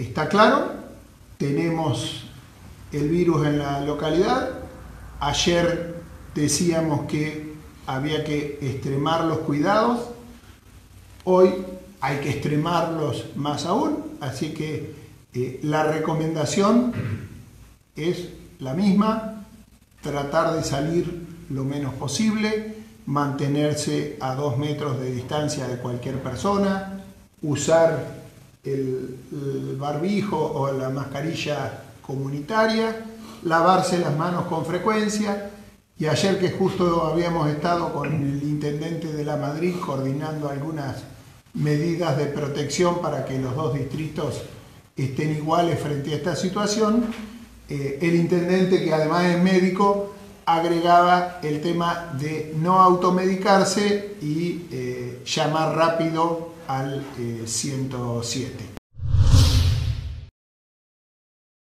está claro, tenemos el virus en la localidad. Ayer decíamos que había que extremar los cuidados, hoy hay que extremarlos más aún, así que la recomendación es la misma: tratar de salir lo menos posible, mantenerse a 2 metros de distancia de cualquier persona, usar el barbijo o la mascarilla comunitaria, lavarse las manos con frecuencia. Y ayer, que justo habíamos estado con el intendente de La Madrid coordinando algunas medidas de protección para que los 2 distritos estén iguales frente a esta situación, el intendente, que además es médico, agregaba el tema de no automedicarse y llamar rápido al 107.